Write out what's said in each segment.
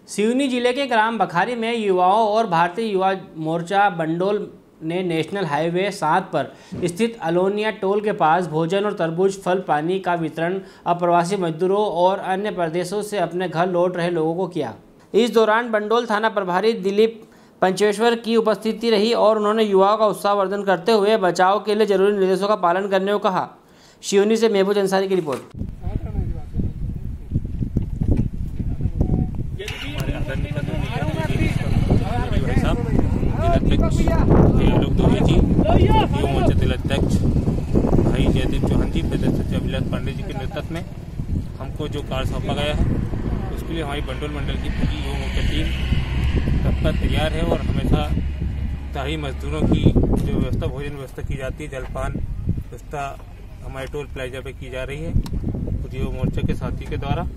सिवनी जिले के ग्राम बखारी में युवाओं और भारतीय युवा मोर्चा बंडोल ने नेशनल हाईवे 7 पर स्थित अलोनिया टोल के पास भोजन और तरबूज फल पानी का वितरण अप्रवासी मजदूरों और अन्य प्रदेशों से अपने घर लौट रहे लोगों को किया। इस दौरान बंडोल थाना प्रभारी दिलीप पंचेश्वर की उपस्थिति रही और उन्होंने युवाओं का उत्साहवर्धन करते हुए बचाव के लिए जरूरी निर्देशों का पालन करने को कहा। सिवनी से महबूज अंसारी की रिपोर्ट। भाई जयदीप चौहान जी, प्रदेश सचिव अभिलाष पांडे जी के नेतृत्व में हमको जो कार्य सौंपा गया है उसके लिए हमारी बंडोल मंडल की पूरी युवा मोर्चा टीम तत्पर तैयार है और हमेशा स्थायी मजदूरों की जो व्यवस्था, भोजन व्यवस्था की जाती है, जलपान व्यवस्था हमारे टोल प्लाजा पे की जा रही है पूरी युवा मोर्चा के साथी के द्वारा।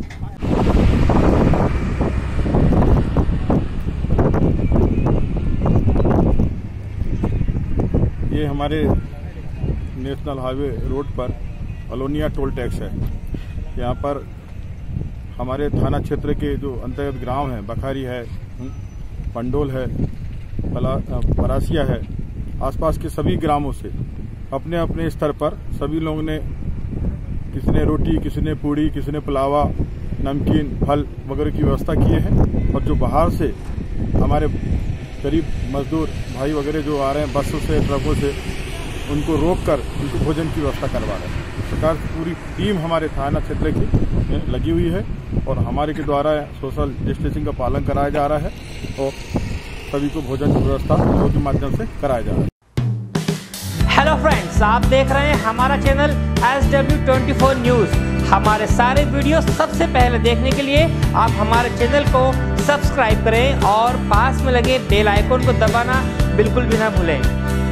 ये हमारे नेशनल हाईवे रोड पर अलोनिया टोल टैक्स है। यहाँ पर हमारे थाना क्षेत्र के जो अंतर्गत गांव हैं, बखारी है, पंडोल है, परासिया है, आसपास के सभी ग्रामों से अपने अपने स्तर पर सभी लोगों ने, किसी ने रोटी, किसी ने पूड़ी, किसी ने पुलावा, नमकीन, फल वगैरह की व्यवस्था किए हैं। और जो बाहर से हमारे गरीब मजदूर भाई वगैरह जो आ रहे हैं बसों से, ट्रकों से, उनको रोककर उनको भोजन की व्यवस्था करवा रहे हैं। इस प्रकार पूरी टीम हमारे थाना क्षेत्र की लगी हुई है और हमारे के द्वारा सोशल डिस्टेंसिंग का पालन कराया जा रहा है और सभी को भोजन की व्यवस्था के माध्यम से कराया जा रहा है। हेलो फ्रेंड्स, आप देख रहे हैं हमारा चैनल SW24 न्यूज़। हमारे सारे वीडियो सबसे पहले देखने के लिए आप हमारे चैनल को सब्सक्राइब करें और पास में लगे बेल आइकन को दबाना बिल्कुल भी ना भूलें।